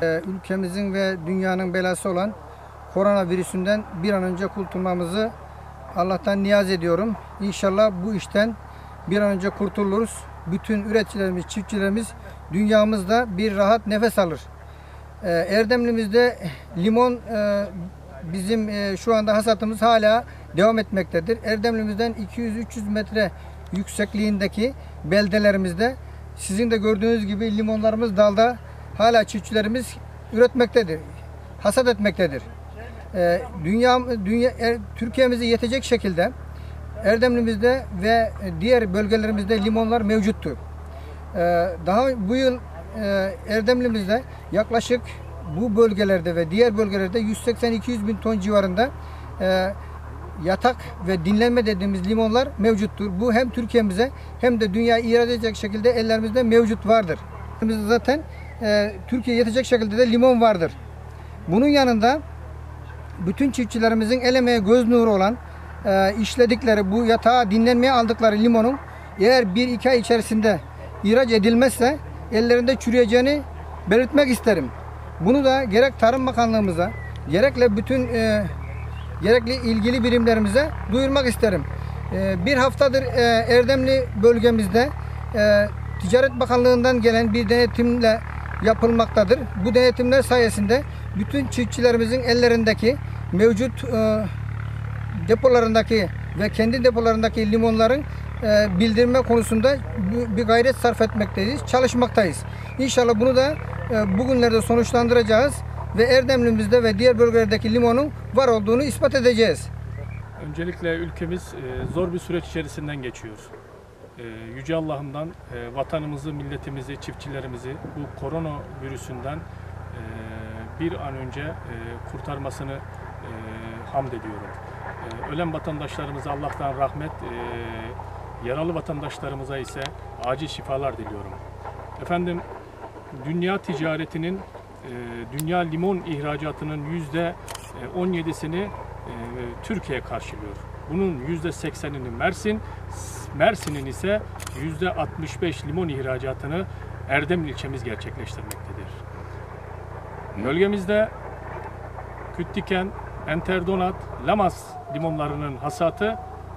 Ülkemizin ve dünyanın belası olan koronavirüsünden bir an önce kurtulmamızı Allah'tan niyaz ediyorum. İnşallah bu işten bir an önce kurtuluruz. Bütün üreticilerimiz, çiftçilerimiz dünyamızda bir rahat nefes alır. Erdemli'mizde limon bizim şu anda hasatımız hala devam etmektedir. Erdemli'mizden 200-300 metre yüksekliğindeki beldelerimizde sizin de gördüğünüz gibi limonlarımız dalda hala çiftçilerimiz üretmektedir, hasat etmektedir. Türkiye'mize yetecek şekilde Erdemli'mizde ve diğer bölgelerimizde limonlar mevcuttur. Daha bu yıl Erdemli'mizde yaklaşık bu bölgelerde ve diğer bölgelerde 180-200 bin ton civarında yatak ve dinlenme dediğimiz limonlar mevcuttur. Bu hem Türkiye'mize hem de dünyaya ihraç edecek şekilde ellerimizde mevcut vardır. Bizde zaten Türkiye'ye yetecek şekilde de limon vardır. Bunun yanında bütün çiftçilerimizin el emeği göz nuru olan işledikleri bu yatağa dinlenmeye aldıkları limonun eğer 1-2 ay içerisinde ihraç edilmezse ellerinde çürüyeceğini belirtmek isterim. Bunu da gerek Tarım Bakanlığımıza gerekle bütün gerekli ilgili birimlerimize duyurmak isterim. Bir haftadır Erdemli bölgemizde Ticaret Bakanlığı'ndan gelen bir denetimle yapılmaktadır. Bu denetimler sayesinde bütün çiftçilerimizin ellerindeki mevcut depolarındaki ve kendi depolarındaki limonların bildirme konusunda bir gayret sarf etmekteyiz, çalışmaktayız. İnşallah bunu da bugünlerde sonuçlandıracağız ve Erdemli'mizde ve diğer bölgelerdeki limonun var olduğunu ispat edeceğiz. Öncelikle ülkemiz zor bir süreç içerisinden geçiyor. Yüce Allah'ımdan vatanımızı, milletimizi, çiftçilerimizi bu koronavirüsünden bir an önce kurtarmasını hamd ediyorum. Ölen vatandaşlarımıza Allah'tan rahmet, yaralı vatandaşlarımıza ise acil şifalar diliyorum. Efendim, dünya ticaretinin, dünya limon ihracatının %17'sini Türkiye karşılıyor. Bunun %80'ini Mersin, Mersin'in ise %65 limon ihracatını Erdemli ilçemiz gerçekleştirmektedir. Bölgemizde Küttiken, Enterdonat, Lamas limonlarının hasatı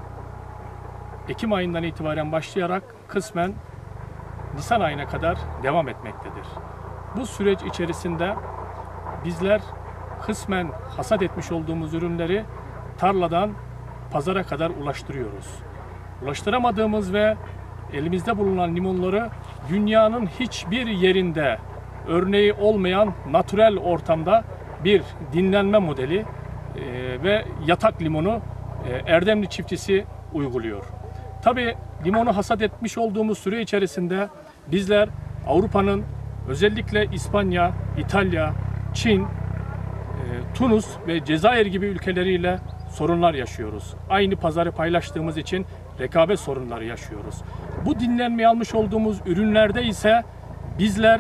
Ekim ayından itibaren başlayarak kısmen Nisan ayına kadar devam etmektedir. Bu süreç içerisinde bizler kısmen hasat etmiş olduğumuz ürünleri tarladan pazara kadar ulaştırıyoruz. Ulaştıramadığımız ve elimizde bulunan limonları dünyanın hiçbir yerinde örneği olmayan natürel ortamda bir dinlenme modeli ve yatak limonu Erdemli çiftçisi uyguluyor. Tabii limonu hasat etmiş olduğumuz süre içerisinde bizler Avrupa'nın özellikle İspanya, İtalya, Çin, Tunus ve Cezayir gibi ülkeleriyle sorunlar yaşıyoruz. Aynı pazarı paylaştığımız için rekabet sorunları yaşıyoruz. Bu dinlenmeye almış olduğumuz ürünlerde ise bizler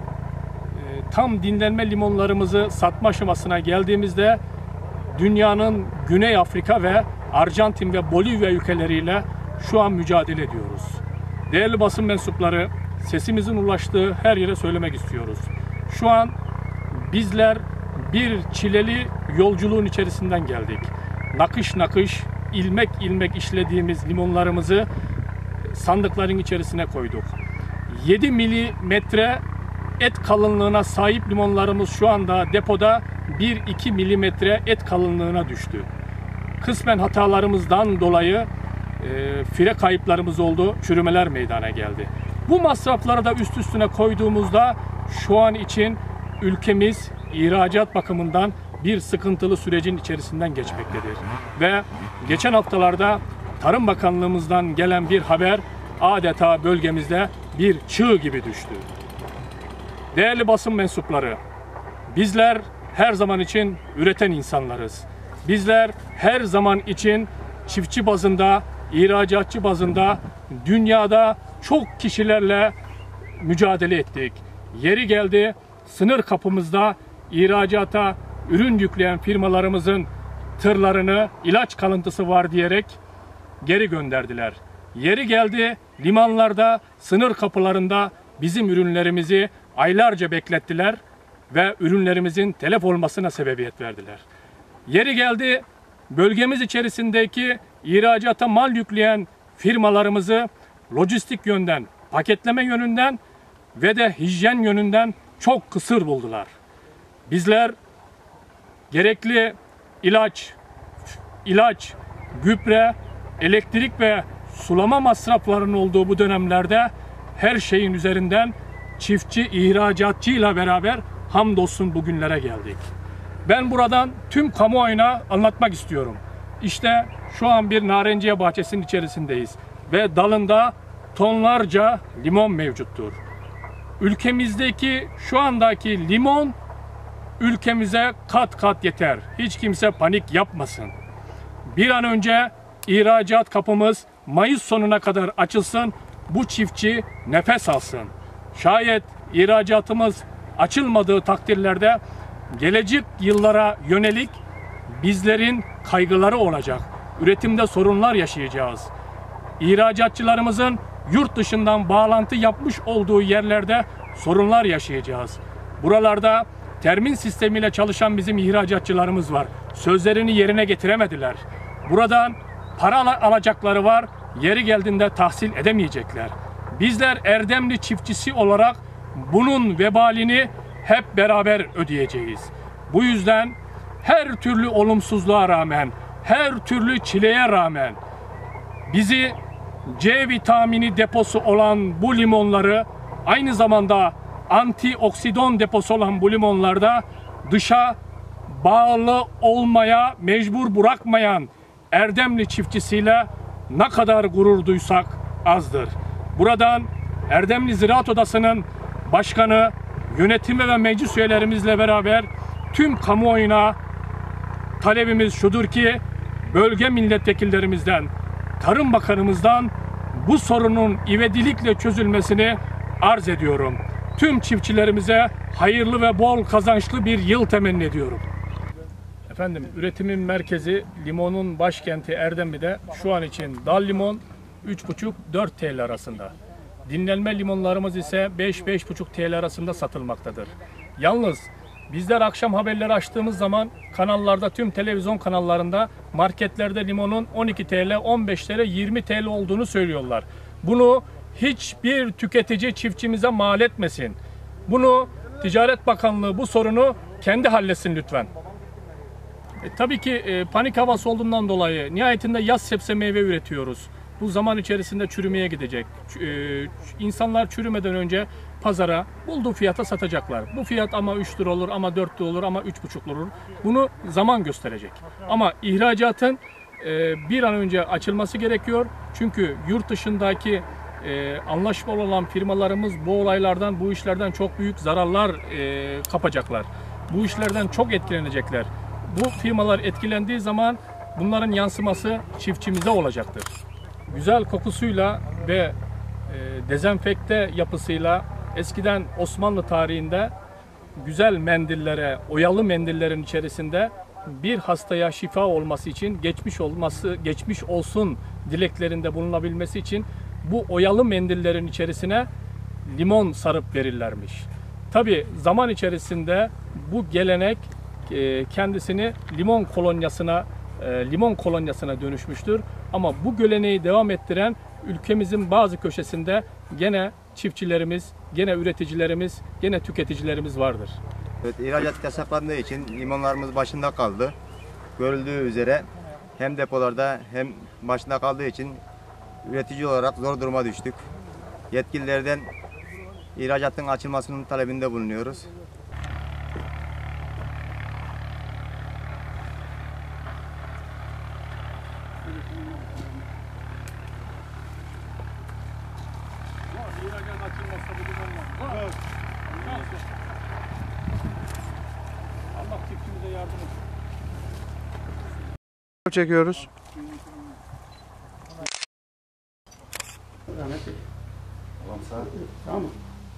tam dinlenme limonlarımızı satma aşamasına geldiğimizde dünyanın Güney Afrika ve Arjantin ve Bolivya ülkeleriyle şu an mücadele ediyoruz. Değerli basın mensupları, sesimizin ulaştığı her yere söylemek istiyoruz. Şu an bizler bir çileli yolculuğun içerisinden geldik. Nakış nakış, ilmek ilmek işlediğimiz limonlarımızı sandıkların içerisine koyduk. 7 milimetre et kalınlığına sahip limonlarımız şu anda depoda 1-2 milimetre et kalınlığına düştü. Kısmen hatalarımızdan dolayı fire kayıplarımız oldu, çürümeler meydana geldi. Bu masrafları da üst üstüne koyduğumuzda şu an için ülkemiz ihracat bakımından bir sıkıntılı sürecin içerisinden geçmektedir. Ve geçen haftalarda Tarım Bakanlığımızdan gelen bir haber adeta bölgemizde bir çığ gibi düştü. Değerli basın mensupları, bizler her zaman için üreten insanlarız. Bizler her zaman için çiftçi bazında, ihracatçı bazında dünyada çok kişilerle mücadele ettik. Yeri geldi sınır kapımızda ihracata ürün yükleyen firmalarımızın tırlarını ilaç kalıntısı var diyerek geri gönderdiler. Yeri geldi limanlarda, sınır kapılarında bizim ürünlerimizi aylarca beklettiler ve ürünlerimizin telef olmasına sebebiyet verdiler. Yeri geldi, bölgemiz içerisindeki ihracata mal yükleyen firmalarımızı lojistik yönden, paketleme yönünden ve de hijyen yönünden çok kısır buldular. Bizler gerekli ilaç, gübre, elektrik ve sulama masraflarının olduğu bu dönemlerde her şeyin üzerinden çiftçi, ihracatçıyla beraber hamdolsun bugünlere geldik. Ben buradan tüm kamuoyuna anlatmak istiyorum. İşte şu an bir narenciye bahçesinin içerisindeyiz ve dalında tonlarca limon mevcuttur. Ülkemizdeki şu andaki limon ülkemize kat kat yeter. Hiç kimse panik yapmasın. Bir an önce ihracat kapımız Mayıs sonuna kadar açılsın, bu çiftçi nefes alsın. Şayet ihracatımız açılmadığı takdirlerde gelecek yıllara yönelik bizlerin kaygıları olacak. Üretimde sorunlar yaşayacağız. İhracatçılarımızın yurt dışından bağlantı yapmış olduğu yerlerde sorunlar yaşayacağız. Buralarda termin sistemiyle çalışan bizim ihracatçılarımız var. Sözlerini yerine getiremediler. Buradan para alacakları var, yeri geldiğinde tahsil edemeyecekler. Bizler Erdemli çiftçisi olarak bunun vebalini hep beraber ödeyeceğiz. Bu yüzden her türlü olumsuzluğa rağmen, her türlü çileye rağmen bizi C vitamini deposu olan bu limonları, aynı zamanda antioksidan deposu olan bu limonlarda dışa bağlı olmaya mecbur bırakmayan Erdemli çiftçisiyle ne kadar gurur duysak azdır. Buradan Erdemli Ziraat Odası'nın başkanı, yönetimi ve meclis üyelerimizle beraber tüm kamuoyuna talebimiz şudur ki bölge milletvekillerimizden, Tarım Bakanımızdan bu sorunun ivedilikle çözülmesini arz ediyorum. Tüm çiftçilerimize hayırlı ve bol kazançlı bir yıl temenni ediyorum. Efendim, üretimin merkezi, limonun başkenti Erdemli'de şu an için dal limon 3,5-4 TL arasında. Dinlenme limonlarımız ise 5-5,5 TL arasında satılmaktadır. Yalnız bizler akşam haberleri açtığımız zaman kanallarda, tüm televizyon kanallarında marketlerde limonun 12 TL, 15 TL, 20 TL olduğunu söylüyorlar. Bunu hiçbir tüketici çiftçimize mal etmesin. Bunu Ticaret Bakanlığı bu sorunu kendi halletsin lütfen. Tabii ki panik havası olduğundan dolayı nihayetinde yaz sebze meyve üretiyoruz. Bu zaman içerisinde çürümeye gidecek. İnsanlar çürümeden önce pazara bulduğu fiyata satacaklar. Bu fiyat ama 3 lira olur, ama 4 lira olur, ama 3,5 lira olur. Bunu zaman gösterecek. Ama ihracatın bir an önce açılması gerekiyor. Çünkü yurt dışındaki anlaşmalı olan firmalarımız bu olaylardan, bu işlerden çok büyük zararlar kapacaklar. Bu işlerden çok etkilenecekler. Bu firmalar etkilendiği zaman bunların yansıması çiftçimize olacaktır. Güzel kokusuyla ve dezenfekte yapısıyla eskiden Osmanlı tarihinde güzel mendillere, oyalı mendillerin içerisinde bir hastaya şifa olması için, geçmiş olsun dileklerinde bulunabilmesi için bu oyalı mendillerin içerisine limon sarıp verirlermiş. Tabii zaman içerisinde bu gelenek kendisini limon kolonyasına dönüşmüştür. Ama bu geleneği devam ettiren ülkemizin bazı köşesinde gene çiftçilerimiz, gene üreticilerimiz, gene tüketicilerimiz vardır. Evet, ihracat yasaklandığı için limonlarımız başında kaldı. Görüldüğü üzere hem depolarda hem başında kaldığı için üretici olarak zor duruma düştük. Yetkililerden ihracatın açılmasının talebinde bulunuyoruz. Allah çiftçimize yardım etsin. Çekiyoruz. Tamam.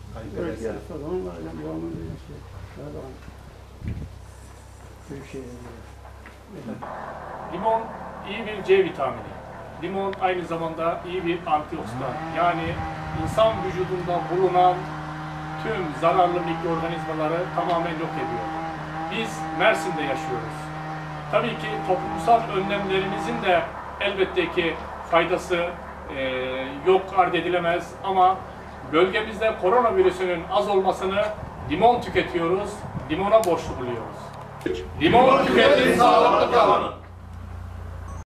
Limon iyi bir C vitamini. Limon aynı zamanda iyi bir antioksidan. Yani insan vücudunda bulunan tüm zararlı mikroorganizmaları tamamen yok ediyor. Biz Mersin'de yaşıyoruz. Tabii ki toplumsal önlemlerimizin de elbette ki faydası yok arz edilemez ama bölgemizde koronavirüsünün az olmasını limon tüketiyoruz, limona borçlu buluyoruz. Limon tüketin, sağlıklı kalın.